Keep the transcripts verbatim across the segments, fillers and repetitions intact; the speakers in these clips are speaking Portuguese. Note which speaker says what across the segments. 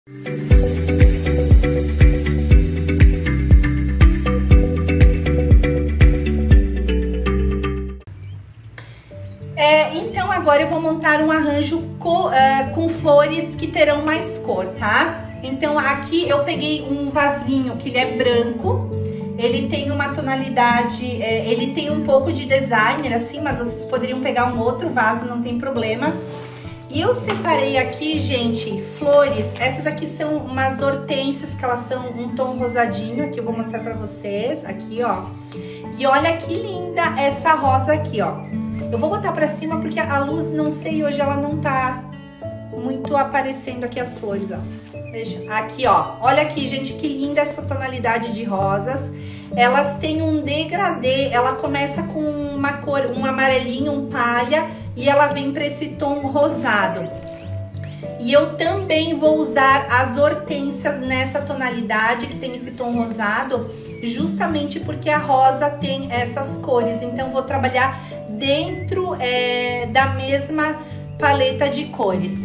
Speaker 1: É, então agora eu vou montar um arranjo com, uh, com flores que terão mais cor, tá? Então aqui eu peguei um vasinho que ele é branco, ele tem uma tonalidade, é, ele tem um pouco de designer assim, mas vocês poderiam pegar um outro vaso, não tem problema. E eu separei aqui, gente, flores, essas aqui são umas hortênsias que elas são um tom rosadinho, aqui eu vou mostrar pra vocês, aqui ó. E olha que linda essa rosa aqui, ó. Eu vou botar pra cima porque a luz, não sei, hoje ela não tá muito aparecendo aqui as flores, ó. Deixa, aqui, ó. Olha aqui, gente, que linda essa tonalidade de rosas. Elas têm um degradê, ela começa com uma cor, um amarelinho, um palha, e ela vem pra esse tom rosado. E eu também vou usar as hortênsias nessa tonalidade, que tem esse tom rosado, justamente porque a rosa tem essas cores. Então, vou trabalhar dentro é, da mesma paleta de cores.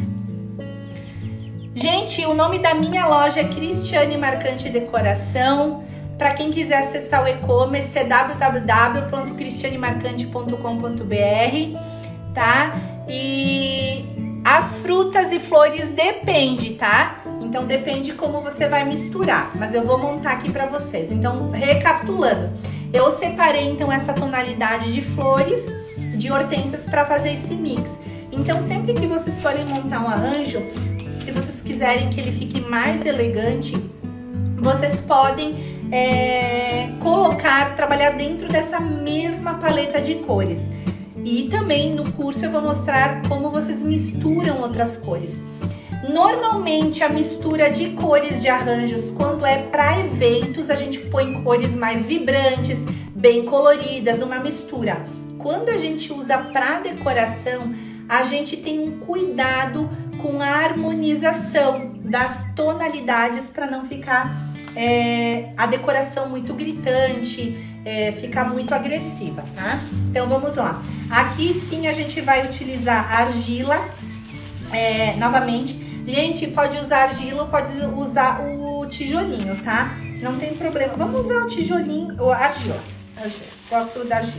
Speaker 1: Gente, o nome da minha loja é Cristiane Marcante Decoração. Para quem quiser acessar o e-commerce é w w w ponto cristiane marcante ponto com ponto b r, tá? E as frutas e flores depende, tá? Então depende como você vai misturar, mas eu vou montar aqui para vocês. Então, recapitulando, eu separei então essa tonalidade de flores, de hortênsias para fazer esse mix. Então, sempre que vocês forem montar um arranjo, se vocês quiserem que ele fique mais elegante, vocês podem é, colocar, trabalhar dentro dessa mesma paleta de cores. E também no curso eu vou mostrar como vocês misturam outras cores. Normalmente a mistura de cores de arranjos, quando é para eventos, a gente põe cores mais vibrantes, bem coloridas, uma mistura. Quando a gente usa para decoração, a gente tem um cuidado com a harmonização das tonalidades para não ficar é, a decoração muito gritante, é, ficar muito agressiva, tá? Então vamos lá. Aqui sim a gente vai utilizar argila, é, novamente. Gente, pode usar argila, pode usar o tijolinho, tá? Não tem problema. Vamos usar o tijolinho, ou argila. argila. Gosto da argila.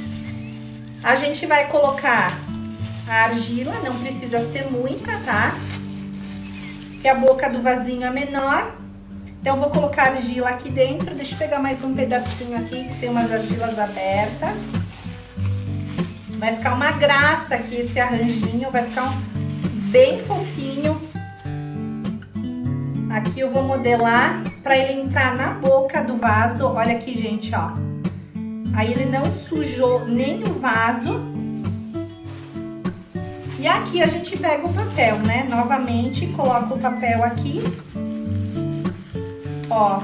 Speaker 1: A gente vai colocar a argila, não precisa ser muita, tá? Que a boca do vasinho é menor. Então, eu vou colocar argila aqui dentro. Deixa eu pegar mais um pedacinho aqui, que tem umas argilas abertas. Vai ficar uma graça aqui esse arranjinho, vai ficar um, bem fofinho. Aqui eu vou modelar para ele entrar na boca do vaso. Olha aqui, gente, ó. Aí ele não sujou nem o vaso. E aqui a gente pega o papel, né? Novamente, coloca o papel aqui. Ó.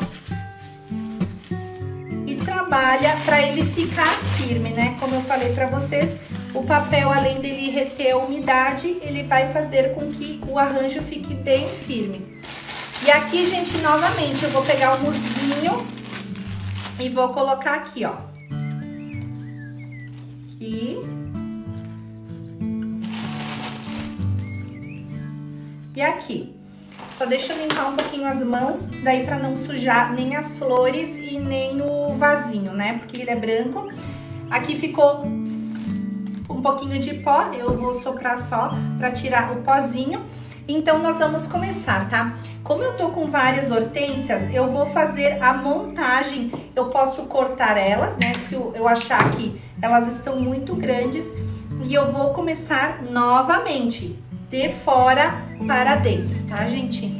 Speaker 1: E trabalha para ele ficar firme, né? Como eu falei para vocês, o papel, além dele reter a umidade, ele vai fazer com que o arranjo fique bem firme. E aqui, gente, novamente, eu vou pegar o musguinho e vou colocar aqui, ó. Aqui. E aqui. Só deixa eu limpar um pouquinho as mãos, daí pra não sujar nem as flores e nem o vasinho, né? Porque ele é branco. Aqui ficou um pouquinho de pó, eu vou soprar só pra tirar o pozinho. Então, nós vamos começar, tá? Como eu tô com várias hortênsias, eu vou fazer a montagem. Eu posso cortar elas, né? Se eu achar que elas estão muito grandes. E eu vou começar novamente, de fora para dentro, tá, gente?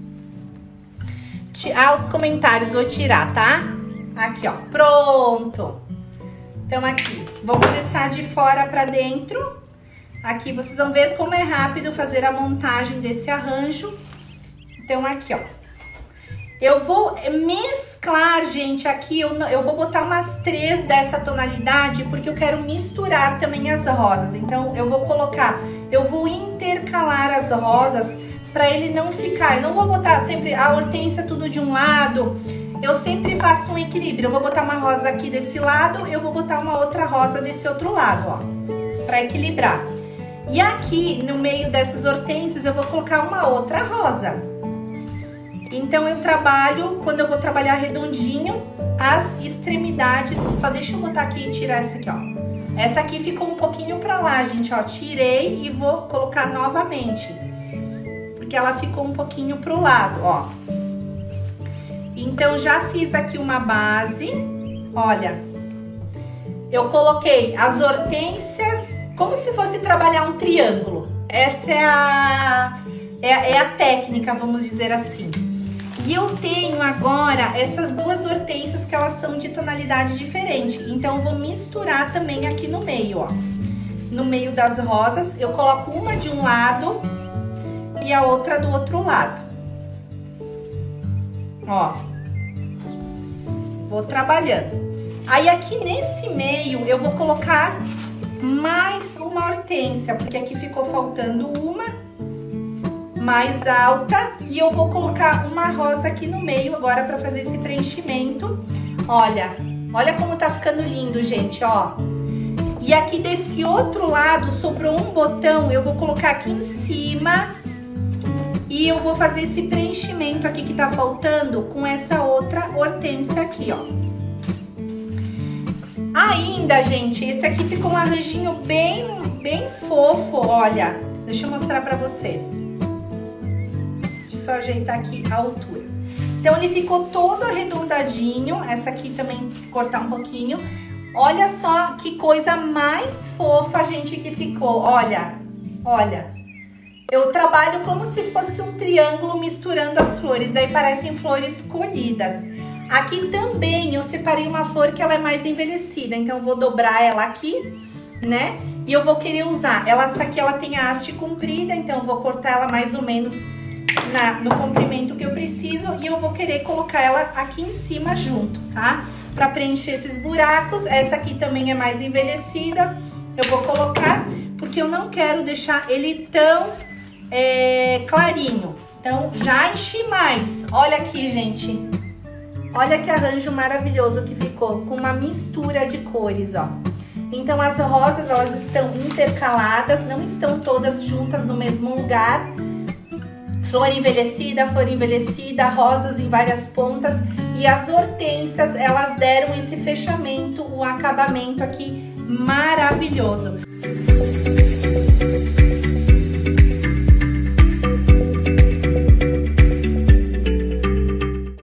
Speaker 1: Ah, os comentários vou tirar, tá? Aqui, ó, pronto. Então, aqui, vou começar de fora para dentro. Aqui vocês vão ver como é rápido fazer a montagem desse arranjo. Então, aqui, ó. Eu vou mesclar, gente, aqui eu, eu vou botar umas três dessa tonalidade, porque eu quero misturar também as rosas. Então, eu vou colocar, eu vou intercalar as rosas para ele não ficar. Eu não vou botar sempre a hortênsia tudo de um lado. Eu sempre faço um equilíbrio. Eu vou botar uma rosa aqui desse lado, eu vou botar uma outra rosa desse outro lado, ó, para equilibrar. E aqui, no meio dessas hortênsias, eu vou colocar uma outra rosa. Então eu trabalho, quando eu vou trabalhar redondinho, as extremidades. Só deixa eu botar aqui e tirar essa aqui, ó. Essa aqui ficou um pouquinho pra lá, gente, ó. Tirei e vou colocar novamente, porque ela ficou um pouquinho pro lado, ó. Então, já fiz aqui uma base, olha. Eu coloquei as hortênsias, como se fosse trabalhar um triângulo. Essa é a, é, é a técnica, vamos dizer assim. E eu tenho agora essas duas hortênsias que elas são de tonalidade diferente. Então, eu vou misturar também aqui no meio, ó. No meio das rosas, eu coloco uma de um lado e a outra do outro lado. Ó. Vou trabalhando. Aí, aqui nesse meio, eu vou colocar mais uma hortênsia, porque aqui ficou faltando uma mais alta, e eu vou colocar uma rosa aqui no meio agora para fazer esse preenchimento. Olha, olha como tá ficando lindo, gente, ó. E aqui desse outro lado sobrou um botão, eu vou colocar aqui em cima e eu vou fazer esse preenchimento aqui que tá faltando com essa outra hortênsia aqui, ó. Ainda, gente, esse aqui ficou um arranjinho bem, bem fofo, olha. Deixa eu mostrar pra vocês. Só ajeitar aqui a altura. Então, ele ficou todo arredondadinho. Essa aqui também, cortar um pouquinho. Olha só que coisa mais fofa, gente, que ficou. Olha, olha. Eu trabalho como se fosse um triângulo misturando as flores. Daí parecem flores colhidas. Aqui também eu separei uma flor que ela é mais envelhecida. Então, eu vou dobrar ela aqui, né? E eu vou querer usar. Ela, essa aqui, ela tem a haste comprida. Então, eu vou cortar ela mais ou menos Na, no comprimento que eu preciso, e eu vou querer colocar ela aqui em cima junto, tá? Pra preencher esses buracos. Essa aqui também é mais envelhecida, eu vou colocar, porque eu não quero deixar ele tão é, clarinho. Então, já enchi mais. Olha aqui, gente. Olha que arranjo maravilhoso que ficou, com uma mistura de cores, ó. Então, as rosas, elas estão intercaladas, não estão todas juntas no mesmo lugar. Flor envelhecida, flor envelhecida, rosas em várias pontas. E as hortênsias, elas deram esse fechamento, o acabamento aqui maravilhoso.